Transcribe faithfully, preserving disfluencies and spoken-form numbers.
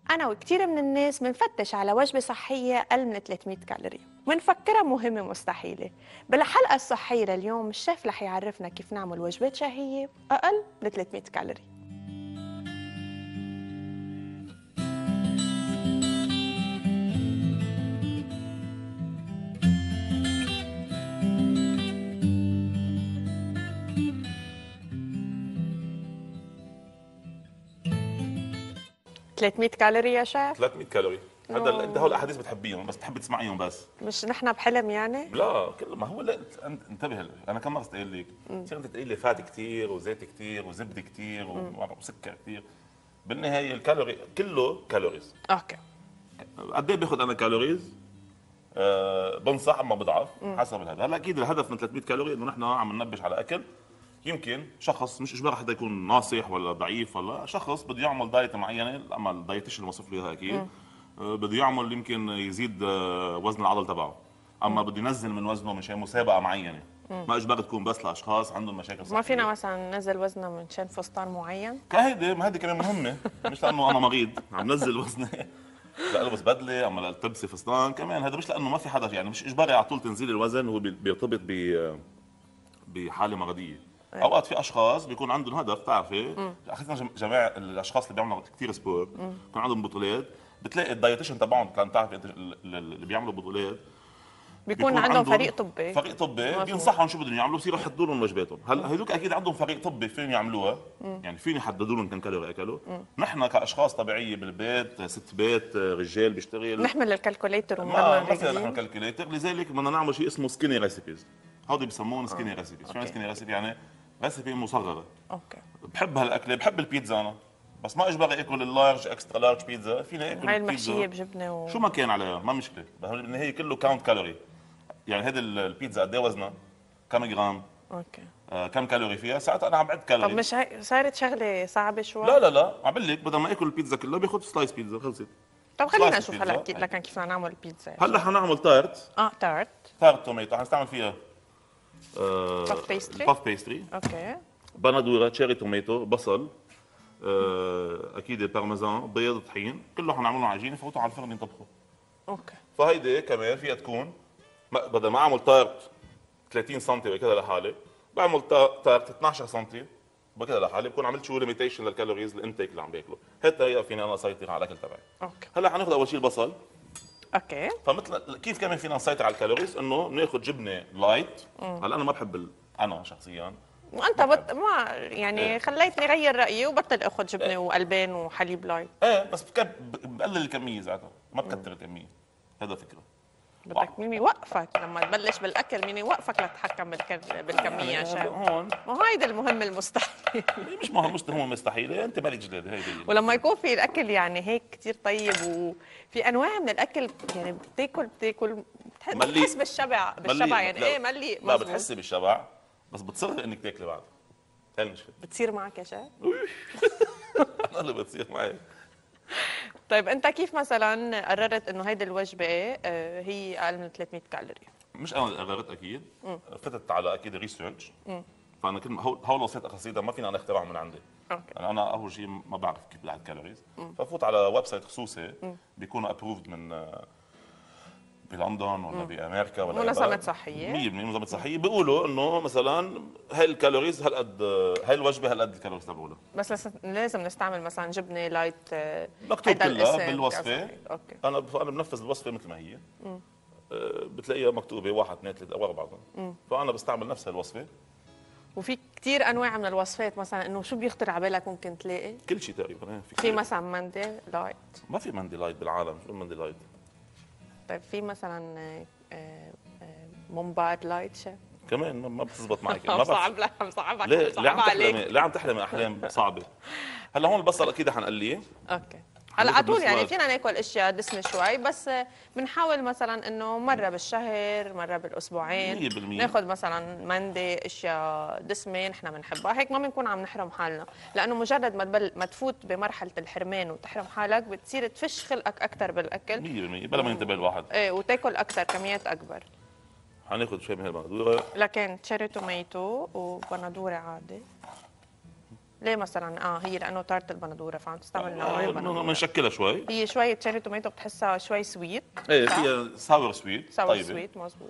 أنا وكتير من الناس منفتش على وجبة صحية أقل من ثلاثمية كالوري ونفكرها مهمة مستحيلة. بالحلقة الصحية لليوم الشيف رح يعرفنا كيف نعمل وجبات شهية أقل من ثلاثمية كالوري. ثلاثمية كالوري يا شيف؟ ثلاثمية كالوري. هذا انت هول الاحاديث بتحبيهم بس بتحبي تسمعيهم بس. مش نحن بحلم يعني؟ لا كل ما هو لا انت انتبه. انا كم مره قايل لك تصير انت تقول لي فات كثير وزيت كثير وزبده كثير وسكر كثير. بالنهايه الكالوري كله كالوريز. اوكي. قد ايه باخذ انا كالوريز؟ أه بنصح اما بضعف حسب هذا. هلا اكيد الهدف من ثلاثمية كالوري انه نحن عم ننبش على اكل. يمكن شخص مش اجباري حدا يكون ناصح ولا ضعيف، ولا شخص بده يعمل دايت معينه، اما الدايتيشن اللي وصف له اياها اكيد أه بده يعمل يمكن يزيد أه وزن العضل تبعه، اما بده ينزل من وزنه مشان مسابقه معينه. ما اجباري تكون بس لاشخاص عندهم مشاكل صحيه. ما فينا مثلا ننزل وزنه من شان فستان معين؟ كهيدي ما هيدي كمان مهمه. مش لانه انا مريض عم نزل وزني لالبس بدله اما لالتبسي فستان كمان. هذا مش لانه ما في حدا، يعني مش اجباري على طول تنزيل الوزن هو بيرتبط ب بحاله مرضيه. اوقات في اشخاص بيكون عندهم هدف، بتعرفي اخذنا جماعه الاشخاص اللي بيعملوا كثير سبور بيكون عندهم بطولات، بتلاقي الدايتيشن تبعهم كان تعرف اللي بيعملوا بطولات بيكون, بيكون عندهم فريق طبي فريق طبي بينصحهم شو بدهم يعملوا، بصيروا يحددوا لهم وجباتهم. هلا هذوك اكيد عندهم فريق طبي فين يعملوها، يعني فين يحددوا لهم كم كالوري اكلوا. نحن كاشخاص طبيعيه بالبيت، ست بيت، رجال بيشتغل، نحمل الكالكوليتر وما ما فينا نحمل الكالكوليتر. لذلك بدنا نعمل شيء اسمه سكيني ريسيبيز. هودي بسموهم سكيني ريسيبيز. شو سكيني ريسيبي؟ يعني ريسيبي مصغره. اوكي. بحب هالاكله، بحب البيتزا انا، بس ما اجبري اكل اللارج اكسترا لارج بيتزا. فيني اكل هاي المحشيه بجبنه و... شو ما كان عليها ما مشكله، بالنهايه كله كاونت كالوري. يعني هيدي البيتزا قد ايه وزنها؟ كم جرام؟ اوكي. آه كم كالوري فيها؟ ساعتها انا عم بعد كالوري. طب مش هي صارت شغله صعبه شوي؟ لا لا لا عم بقول لك بدل ما اكل البيتزا كلها باخذ سلايس بيتزا خلصت. طب خلينا نشوف هلا اكيد لكن كيف بدنا نعمل البيتزا. هلا حنعمل تارت. اه تارت. تارت توميتو حنستعمل فيها آه باف بيستري. باف بيستري. اوكي. بندوره، تشيري توميتو، بصل، آه اكيد بارميزان، بيض، طحين، كله حنعمله عجينه فوتوا على الفرن ينطبخوا. اوكي. فهيدي كمان فيها تكون بدل ما اعمل تارت ثلاثين سم وكذا لحالي، بعمل تارت اثنعش سم وكذا لحالي، بكون عملت شو ليميتيشن للكالوريز الانتيك اللي عم باكله. هي الطريقه فيني انا اسيطر على الاكل تبعي. اوكي. هلا حناخذ اول شيء البصل. اوكي. فمثل كيف كمان فينا نسيطر على الكالوريز، انه بناخذ جبنه لايت. هلا انا ما بحب ال... انا شخصيا وانت بط... ما يعني ايه. خليتني غير رايي وبطل اخذ جبنه ايه. والبان وحليب لايت. ايه بس بكب... بقلل الكميه ساعتها، ما بكثر الكميه. هذا فكره. بدك مين يوقفك لما تبلش بالاكل، مين يوقفك لتتحكم بالك... بالكميه يا شيخ؟ هون ما هيدا المهم المستحيل. مش مهم، مش مهم مستحيل، انت مالك جديد هيدي. ولما يكون في الاكل يعني هيك كثير طيب وفي انواع من الاكل يعني بتاكل بتاكل بتحس بالشبع بالشبع يعني ايه ملي. لا بتحسي بالشبع بس بتصر انك تاكلي بعد. هاي المشكله. بتصير معك يا شيخ؟ انا اللي بتصير معي. طيب انت كيف مثلا قررت انه هيدي الوجبه هي اقل من ثلاثمية كالوري؟ مش انا اللي قررت اكيد. مم. فتت على اكيد ريسيرش. فانا كل هول هول وصلت قصيده ما فينا انا اخترعها من عندي. اوكي. يعني انا اول شيء ما بعرف كيف بعد كالوريز، ففوت على ويب سايت خصوصي بيكونوا ابروفد من بلندن ولا بامريكا ولا منظمه صحيه مية بالمية منظمه صحيه، بيقولوا انه مثلا هاي الكالوريز هالقد، هاي الوجبه هالقد الكالوريز تبعولها. بس لازم نستعمل مثلا جبنه لايت مكتوب كلها بالوصفه. اوكي. انا انا بنفذ الوصفه مثل ما هي. مم. بتلاقيها مكتوبه واحد اثنين ثلاثه او اربعه، فانا بستعمل نفس الوصفه. وفي كثير انواع من الوصفات، مثلا انه شو بيخطر على بالك ممكن تلاقي؟ كل شيء تقريبا. في, في مثلا مندي لايت. ما في مندي لايت بالعالم. شو مندي لايت؟ طيب في مثلا مومباد لايت شيف كمان ما بتزبط معك. ما صعب لك صعب عليك. ليه ليه عم تحلمي ليه عم تحلمي احلام صعبه؟ هلا هون البصل اكيد حنقليه. اوكي. هلا على طول يعني فينا ناكل اشياء دسمه شوي، بس بنحاول مثلا انه مره بالشهر مره بالاسبوعين مية بالمية ناخذ مثلا مندي اشياء دسمه نحن بنحبها، هيك ما بنكون عم نحرم حالنا، لانه مجرد ما تبل ما تفوت بمرحله الحرمان وتحرم حالك بتصير تفش خلقك اكثر بالاكل. مية بالمية بلا ما ينتبه الواحد. ايه وتاكل اكثر كميات اكبر. حناخذ شوي من هالبندوره، لكن تشيري توميتو وبندوره عادي ليه مثلا اه هي لانه تارت البندوره فعم تستعمل نوعين بندوره. بنشكلها شوي. هي شويه تشيري توميتو بتحسها شوي سويت. ايه فيها ساور سويت ساور طيبه. سويت مزبوط.